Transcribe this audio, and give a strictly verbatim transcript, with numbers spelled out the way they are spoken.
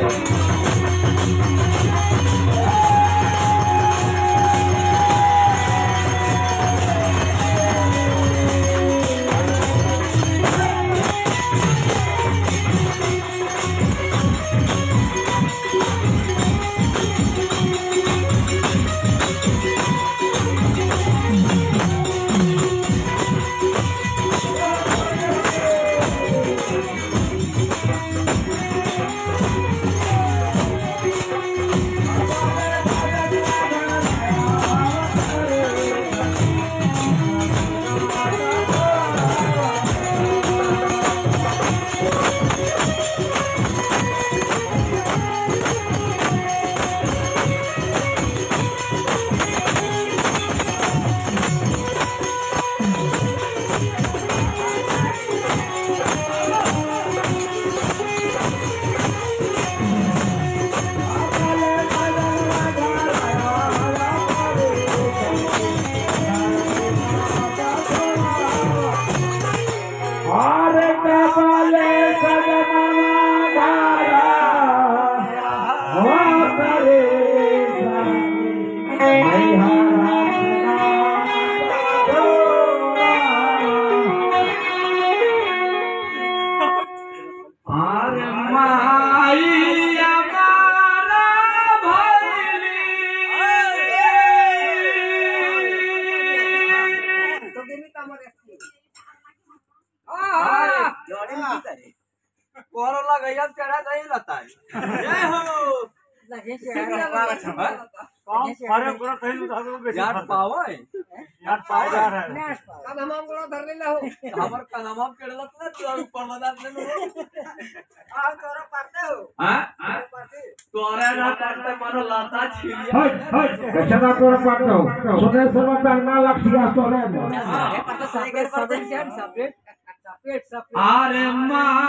यार पावा है यार पावा है कदमम को धरलेला हो हमर कदमम केडलत ना तू ऊपर मदान ने आ तोरा पारते हो हां हां पारते तोरा ना काटते मनो लाता छिलिया हट हट कशा तोरा पारते हो सुने सर्व करना लक्ष्य तोरे हां पारते सगळे सगळे सपरेट सपरेट सपरेट अरे मां